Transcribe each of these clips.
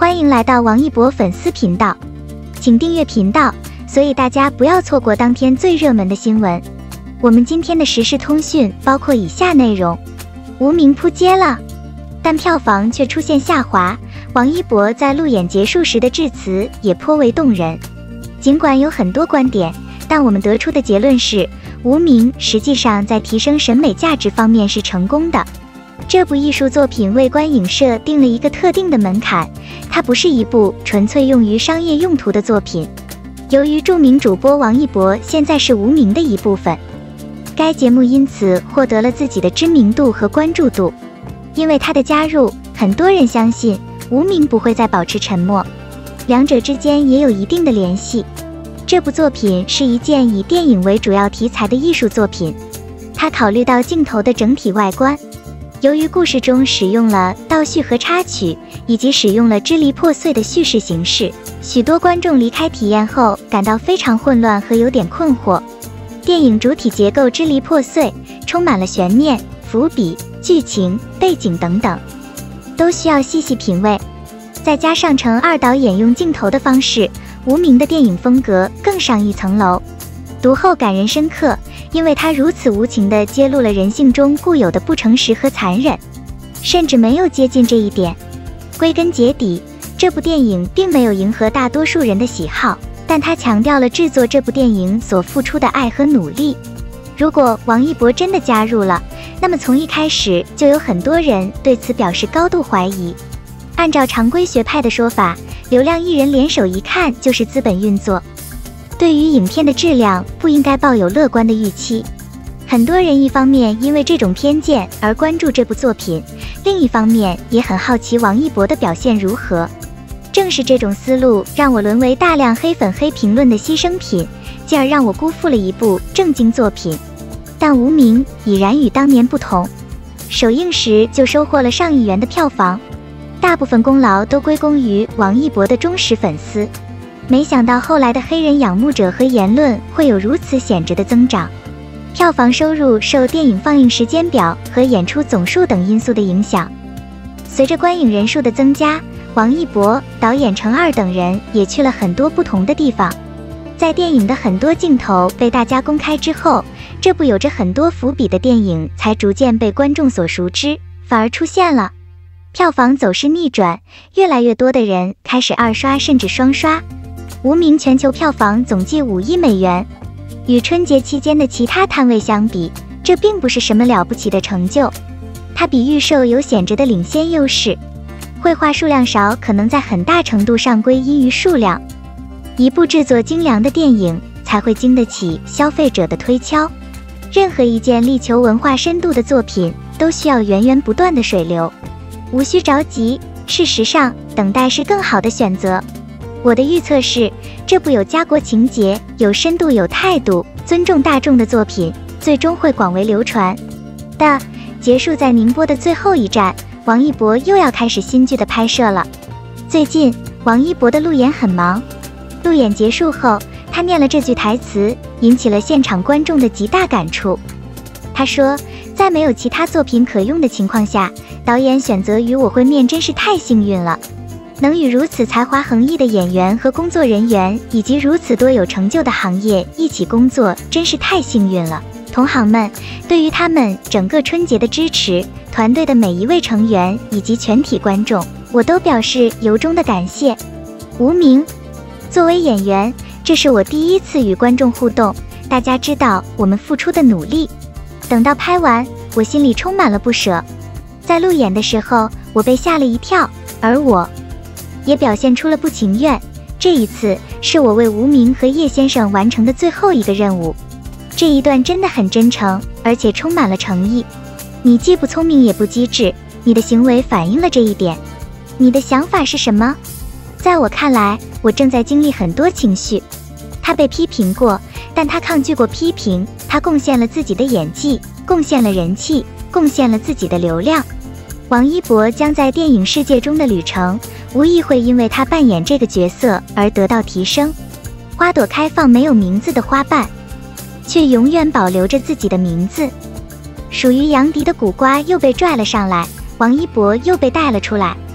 欢迎来到王一博粉丝频道，请订阅频道，所以大家不要错过当天最热门的新闻。我们今天的时事通讯包括以下内容：无名扑街了，但票房却出现下滑。王一博在路演结束时的致辞也颇为动人。尽管有很多观点，但我们得出的结论是，无名实际上在提升审美价值方面是成功的。这部艺术作品为观影社定了一个特定的门槛，它不是一部纯粹用于商业用途的作品。由于著名主播王一博现在是无名的一部分，该节目因此获得了自己的知名度和关注度。因为他的加入，很多人相信无名不会再保持沉默，两者之间也有一定的联系。这部作品是一件以电影为主要题材的艺术作品，它考虑到镜头的整体外观。由于故事中使用了倒叙和插曲，以及使用了支离破碎的叙事形式，许多观众离开体验后感到非常混乱和有点困惑。电影主体结构支离破碎，充满了悬念、伏笔、剧情、背景等等，都需要细细品味。再加上程二导演用镜头的方式，无名的电影风格更上一层楼。读后感人深刻，因为他如此无情地揭露了人性中固有的不诚实和残忍，甚至没有接近这一点。归根结底，这部电影并没有迎合大多数人的喜好，但他强调了制作这部电影所付出的爱和努力。如果王一博真的加入了，那么从一开始就有很多人对此表示高度怀疑。按照常规学派的说法，流量艺人联手一看就是资本运作。对于影片的质量不应该抱有乐观的预期。很多人一方面因为这种偏见而关注这部作品，另一方面也很好奇王一博的表现如何。正是这种思路让我沦为大量黑粉黑评论的牺牲品，进而让我辜负了一部正经作品。但无名已然与当年不同，首映时就收获了上亿元的票房，大部分功劳都归功于王一博的忠实粉丝。没想到后来的黑人仰慕者和言论会有如此显著的增长。票房收入受电影放映时间表和演出总数等因素的影响。随着观影人数的增加，王一博、导演程二等人也去了很多不同的地方。在电影的很多镜头被大家公开之后，这部有着很多伏笔的电影才逐渐被观众所熟知，反而出现了票房走势逆转，越来越多的人开始二刷甚至双刷。无名全球票房总计5亿美元，与春节期间的其他摊位相比，这并不是什么了不起的成就。它比预售有显著的领先优势。绘画数量少可能在很大程度上归因于数量。一部制作精良的电影才会经得起消费者的推敲。任何一件力求文化深度的作品都需要源源不断的水流，无需着急，事实上，等待是更好的选择。我的预测是，这部有家国情节、有深度、有态度、尊重大众的作品，最终会广为流传的。结束在宁波的最后一站，王一博又要开始新剧的拍摄了。最近，王一博的路演很忙。路演结束后，他念了这句台词，引起了现场观众的极大感触。他说，在没有其他作品可用的情况下，导演选择与我会面真是太幸运了。能与如此才华横溢的演员和工作人员，以及如此多有成就的行业一起工作，真是太幸运了。同行们，对于他们整个春节的支持，团队的每一位成员以及全体观众，我都表示由衷的感谢。无名，作为演员，这是我第一次与观众互动，大家知道我们付出的努力。等到拍完，我心里充满了不舍。在路演的时候，我被吓了一跳，而我也表现出了不情愿。这一次是我为无名和叶先生完成的最后一个任务。这一段真的很真诚，而且充满了诚意。你既不聪明也不机智，你的行为反映了这一点。你的想法是什么？在我看来，我正在经历很多情绪。他被批评过，但他抗拒过批评，他贡献了自己的演技，贡献了人气，贡献了自己的流量。王一博将在电影世界中的旅程，无疑会因为他扮演这个角色而得到提升。花朵开放没有名字的花瓣，却永远保留着自己的名字。属于杨迪的苦瓜又被拽了上来，王一博又被带了出来。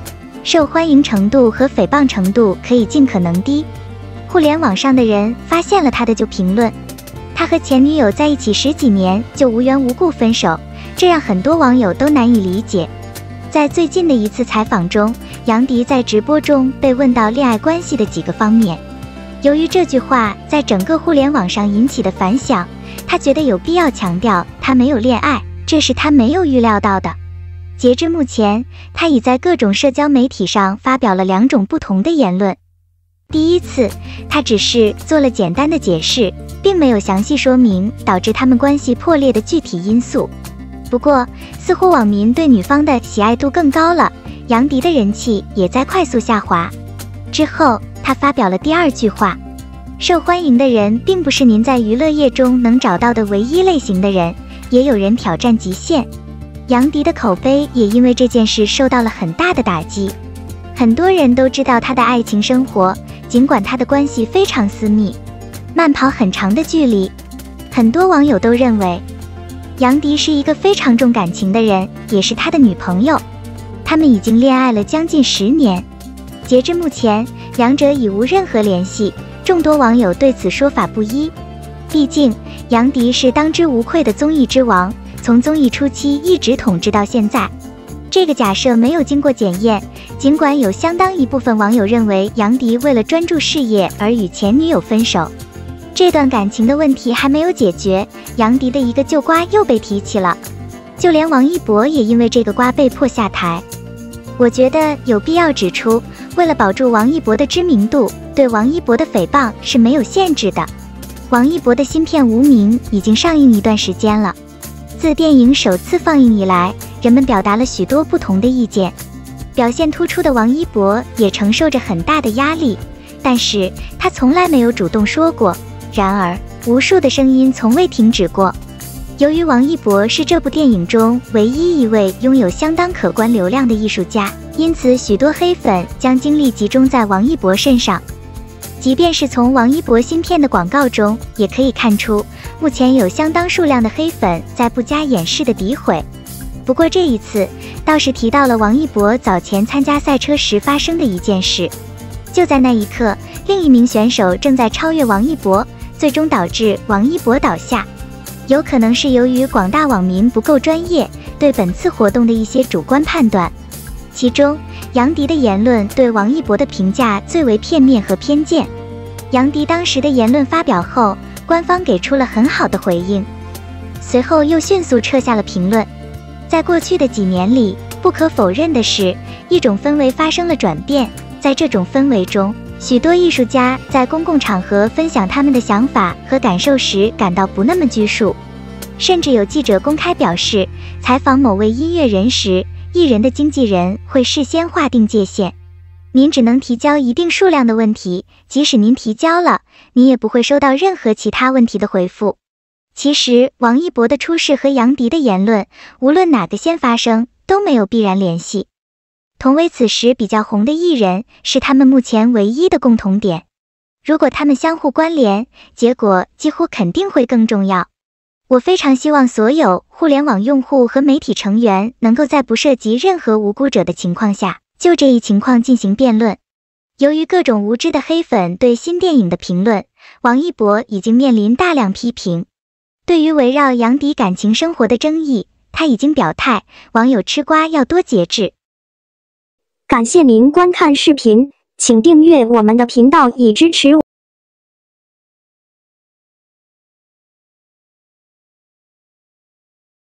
受欢迎程度和诽谤程度可以尽可能低。互联网上的人发现了他的就评论，他和前女友在一起10几年就无缘无故分手，这让很多网友都难以理解。在最近的一次采访中，杨迪在直播中被问到恋爱关系的几个方面。由于这句话在整个互联网上引起的反响，他觉得有必要强调他没有恋爱，这是他没有预料到的。截至目前，他已在各种社交媒体上发表了2种不同的言论。第一次，他只是做了简单的解释，并没有详细说明导致他们关系破裂的具体因素。不过，似乎网民对女方的喜爱度更高了，杨迪的人气也在快速下滑。之后，他发表了第2句话：受欢迎的人并不是您在娱乐业中能找到的唯一类型的人，也有人挑战极限。杨迪的口碑也因为这件事受到了很大的打击。很多人都知道他的爱情生活，尽管他的关系非常私密，慢跑很长的距离。很多网友都认为杨迪是一个非常重感情的人，也是他的女朋友。他们已经恋爱了将近10年。截至目前，两者已无任何联系。众多网友对此说法不一。毕竟，杨迪是当之无愧的综艺之王，从综艺初期一直统治到现在。这个假设没有经过检验，尽管有相当一部分网友认为杨迪为了专注事业而与前女友分手。这段感情的问题还没有解决，杨迪的一个旧瓜又被提起了，就连王一博也因为这个瓜被迫下台。我觉得有必要指出，为了保住王一博的知名度，对王一博的诽谤是没有限制的。王一博的新片《无名》已经上映一段时间了，自电影首次放映以来，人们表达了许多不同的意见。表现突出的王一博也承受着很大的压力，但是他从来没有主动说过。然而，无数的声音从未停止过。由于王一博是这部电影中唯一一位拥有相当可观流量的艺术家，因此许多黑粉将精力集中在王一博身上。即便是从王一博新片的广告中，也可以看出，目前有相当数量的黑粉在不加掩饰的诋毁。不过这一次，倒是提到了王一博早前参加赛车时发生的一件事。就在那一刻，另一名选手正在超越王一博，最终导致王一博倒下。有可能是由于广大网民不够专业，对本次活动的一些主观判断。其中，杨迪的言论对王一博的评价最为片面和偏见。杨迪当时的言论发表后，官方给出了很好的回应，随后又迅速撤下了评论。在过去的几年里，不可否认的是，一种氛围发生了转变。在这种氛围中，许多艺术家在公共场合分享他们的想法和感受时感到不那么拘束，甚至有记者公开表示，采访某位音乐人时，艺人的经纪人会事先划定界限，您只能提交一定数量的问题，即使您提交了，您也不会收到任何其他问题的回复。其实，王一博的出事和杨迪的言论，无论哪个先发生，都没有必然联系。同为此时比较红的艺人，是他们目前唯一的共同点。如果他们相互关联，结果几乎肯定会更重要。我非常希望所有互联网用户和媒体成员能够在不涉及任何无辜者的情况下，就这一情况进行辩论。由于各种无知的黑粉对新电影的评论，王一博已经面临大量批评。对于围绕杨迪感情生活的争议，他已经表态，网友吃瓜要多节制。 感谢您观看视频，请订阅我们的频道以支持我。